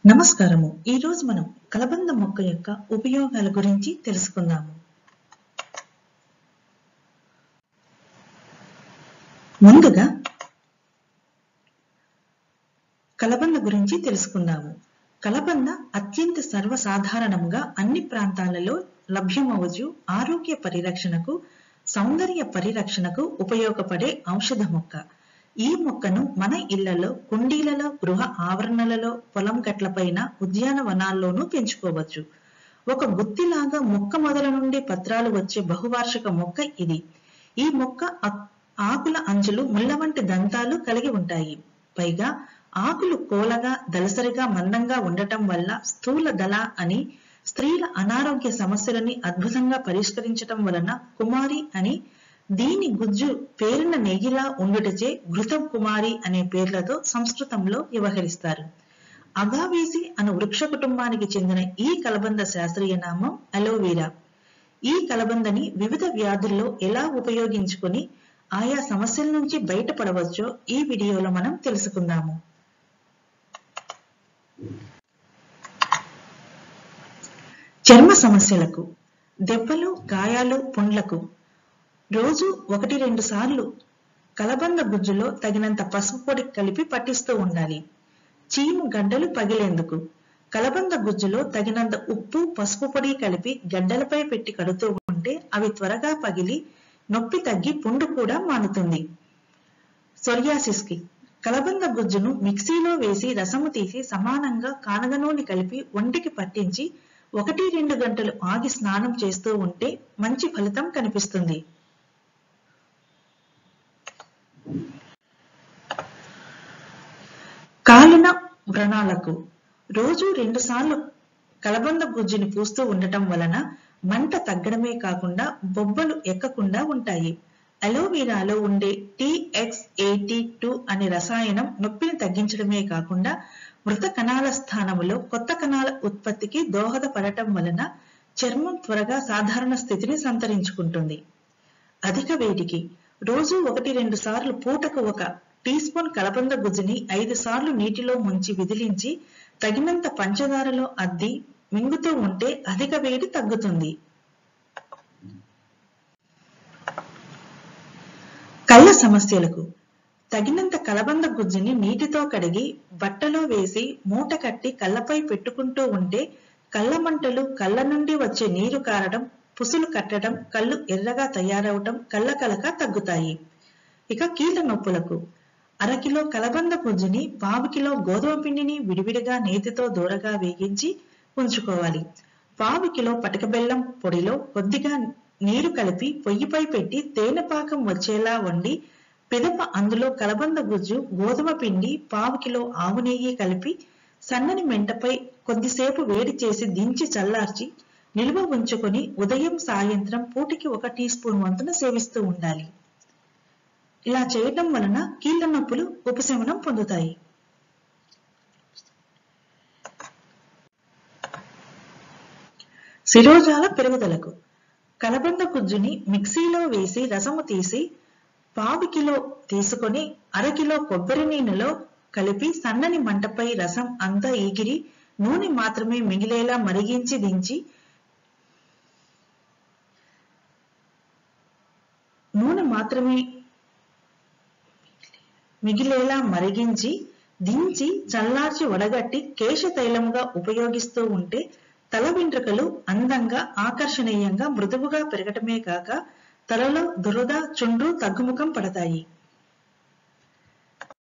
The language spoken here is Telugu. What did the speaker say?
నమస్కారము. ఈ రోజు మనం కలబంద మొక్క యొక్క ఉపయోగాల గురించి తెలుసుకుందాము. ముందుగా కలబంద గురించి తెలుసుకుందాము. కలబంద అత్యంత సర్వసాధారణంగా అన్ని ప్రాంతాలలో లభ్యమవుచు ఆరోగ్య పరిరక్షణకు, సౌందర్య పరిరక్షణకు ఉపయోగపడే ఔషధ మొక్క. ఈ మొక్కను మన ఇళ్లలో, కుండీలలో, గృహ ఆవరణలలో, పొలం గట్లపైన, ఉద్యానవనాల్లోనూ పెంచుకోవచ్చు. ఒక గుత్తిలాగా మొక్క మొదల నుండి పత్రాలు వచ్చే బహువార్షిక మొక్క ఇది. ఈ మొక్క ఆకుల అంచులు ముళ్ళ వంటి దంతాలు కలిగి ఉంటాయి. పైగా ఆకులు కోలగా, దళసరిగా, మందంగా ఉండటం వల్ల స్థూల దళ అని, స్త్రీల అనారోగ్య సమస్యలని అద్భుతంగా పరిష్కరించటం వలన కుమారి అని, దీని గుజ్జు పేరిన నెయ్యిలా ఉండుటచే ఘృతం కుమారి అనే పేర్లతో సంస్కృతంలో వ్యవహరిస్తారు. అగావేసి అను వృక్ష కుటుంబానికి చెందిన ఈ కలబంద శాస్త్రీయ నామం అలోవెరా. ఈ కలబందని వివిధ వ్యాధుల్లో ఎలా ఉపయోగించుకొని ఆయా సమస్యల నుంచి బయటపడవచ్చో ఈ వీడియోలో మనం తెలుసుకుందాము. చర్మ సమస్యలకు, దెబ్బలు, గాయాలు, పుండ్లకు రోజు 1-2 సార్లు కలబంద గుజ్జులో తగినంత పసుపు పొడి కలిపి పట్టిస్తూ ఉండాలి. చీము గడ్డలు పగిలేందుకు కలబంద గుజ్జులో తగినంత ఉప్పు, పసుపు పొడి కలిపి గడ్డలపై పెట్టి కడుతూ ఉంటే అవి త్వరగా పగిలి నొప్పి తగ్గి పుండు కూడా మానుతుంది. సోరియాసిస్ కి కలబంద గుజ్జును మిక్సీలో వేసి రసము తీసి సమానంగా కానగ నూనె కలిపి ఒంటికి పట్టించి 1-2 గంటలు ఆగి స్నానం చేస్తూ ఉంటే మంచి ఫలితం కనిపిస్తుంది. కాలిన వ్రణాలకు రోజు 2 సార్లు కలబంద గుజ్జుని పూస్తూ ఉండటం వలన మంట తగ్గడమే కాకుండా బొబ్బలు ఎక్కకుండా ఉంటాయి. అలోవెరాలో ఉండే TXAT2 అనే రసాయనం నొప్పిని తగ్గించడమే కాకుండా మృత కణాల స్థానంలో కొత్త కణాల ఉత్పత్తికి దోహదపడటం వలన చర్మం త్వరగా సాధారణ స్థితిని సంతరించుకుంటుంది. అధిక వేడికి రోజు 1-2 సార్లు పూటకు 1 టీ స్పూన్ కలబంద గుజ్జుని 5 సార్లు నీటిలో ముంచి విదిలించి తగినంత పంచదారలో అద్ది మింగుతూ ఉంటే అధిక వేడి తగ్గుతుంది. కళ్ళ సమస్యలకు తగినంత కలబంద గుజ్జుని నీటితో కడిగి బట్టలో వేసి మూట కట్టి కళ్ళపై పెట్టుకుంటూ ఉంటే కళ్ళ మంటలు, కళ్ళ నుండి వచ్చే నీరు కారడం, పుసులు కట్టడం, కళ్ళు ఎర్రగా తయారవటం, కళ్ళ కలక తగ్గుతాయి. ఇక కీళ్ళ నొప్పులకు 1/2 కిలో కలబంద గుజ్జుని 1/4 కిలో గోధుమ పిండిని విడివిడిగా నేతితో దూరగా వేగించి ఉంచుకోవాలి. 1/4 కిలో పటిక బెల్లం పొడిలో కొద్దిగా నీరు కలిపి పొయ్యిపై పెట్టి తేనె పాకం వచ్చేలా వండి పిదప అందులో కలబంద గుజ్జు, గోధుమ పిండి, 1/4 కిలో ఆవు నెయ్యి కలిపి సన్నని మెంటపై కొద్దిసేపు వేడి చేసి దించి చల్లార్చి నిల్వ ఉంచుకొని ఉదయం, సాయంత్రం పూటికి 1 టీ స్పూన్ వంతున సేవిస్తూ ఉండాలి. ఇలా చేయటం వలన కీళ్ళ నొప్పులు ఉపశమనం పొందుతాయి. శిరోజాల పెరుగుదలకు కలబంద గుజ్జుని మిక్సీలో వేసి రసము తీసి 1/4 కిలో తీసుకొని 1/2 కిలో కొబ్బరి నీళ్ళలో కలిపి సన్నని మంటపై రసం అంతా ఈగిరి నూనె మాత్రమే మిగిలేలా మరిగించి దించి చల్లార్చి వడగట్టి కేశ తైలముగా ఉపయోగిస్తూ ఉంటే తల వెంట్రుకలు అందంగా, ఆకర్షణీయంగా, మృదువుగా పెరగటమే కాక తలలో దురద, చుండ్రు తగ్గుముఖం పడతాయి.